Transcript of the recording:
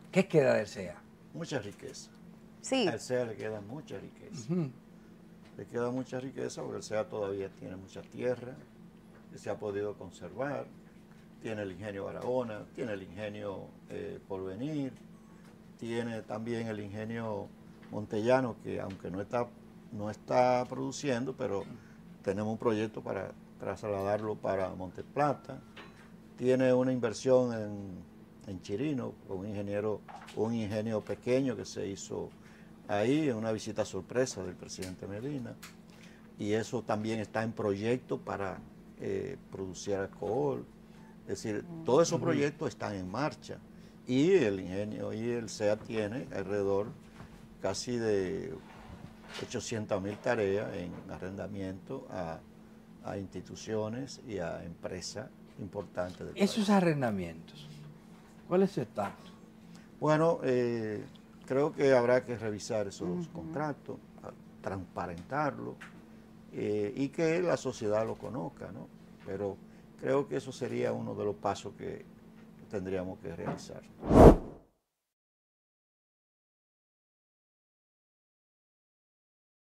¿Qué queda del SEA? Mucha riqueza. Sí. Al SEA le queda mucha riqueza. Le queda mucha riqueza porque el SEA todavía tiene mucha tierra que se ha podido conservar. Tiene el ingenio Barahona, tiene el ingenio Porvenir, tiene también el ingenio Montellano, que aunque no está produciendo, pero tenemos un proyecto para trasladarlo para Monte Plata. Tiene una inversión en Chirino, con un ingenio pequeño que se hizo ahí, en una visita sorpresa del presidente Medina. Y eso también está en proyecto para producir alcohol. Es decir, todos esos proyectos están en marcha. Y el ingenio y el SEA tiene alrededor casi de 800.000 tareas en arrendamiento a instituciones y a empresas importantes del país. Esos arrendamientos, ¿cuál es su estatus? Bueno, creo que habrá que revisar esos contratos, transparentarlo y que la sociedad lo conozca, ¿no? Pero creo que eso sería uno de los pasos que tendríamos que realizar.